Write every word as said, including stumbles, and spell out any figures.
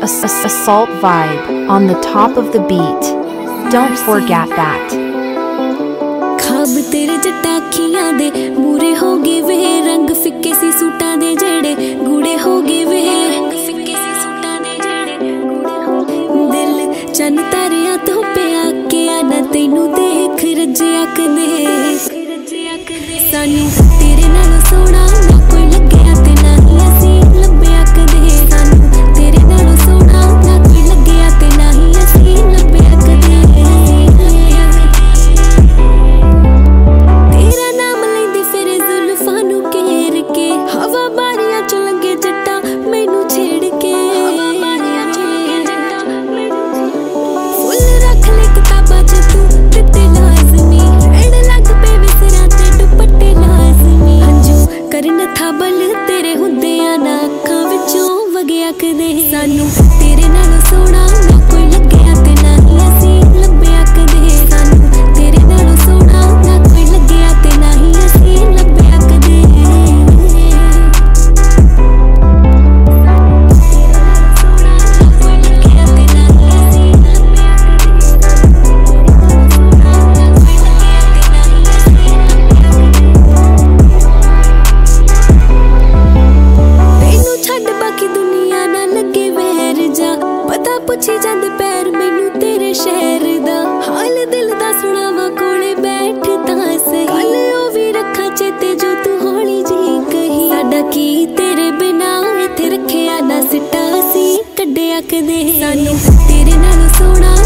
Assault vibe on the top of the beat. Don't forget that. खाब तेरे जट्टा अखियां दे मूरे हो गए वे, रंग फिक्के सी सूटां दे जेड़े गूड़े हो गए वे, फिक्के सी सूटां दे जेड़े गूड़े हो गए। दिल चन तारियां तो पे आके आना तैनू देख रज्जिया कदे, सानू तेरे नालों सोना ना कोई लग्या ते ना ही असीं लब्बिया कदे, सानू तेरे नालों सोना ना कोई लग्या ते ना ही असीं लब्बिया कदे। तेरा नाम लैंदी फिर जुल्फां नू घेर के, हवा बारियां चों लंघे जट्टा मैनू छेड़ के, फुल रख ले किताबां च तू दित्ते लाजमी, रहण लग पे विसरां ते दुपट्टे लाजमी, हंजू करन था बल तेरे हुंदियां ना अखां विचों वगिया कदे, सानू तेरे नालों सोना ना कोई लग्या ते ना ही असीं लब्बिया कदे, सानू तेरे नालों सोना ना कोई लग्या ते ना ही असीं लब्बिया कदे। तैनू छड्ड बाकी दुनिया ना लगे वैर जा, पता पुछी जांदे पैर मैनू तेरे शहर दा, हाल दिल दा सुणावा कोले बैठ तां सही, गल ओ भी रखा चेते जो तू हौली जी कही, साडा की तेरे बिना इत्थे रखिया ना सिट्टा असीं कड्डिया कदे, सानू तेरे नालों सोना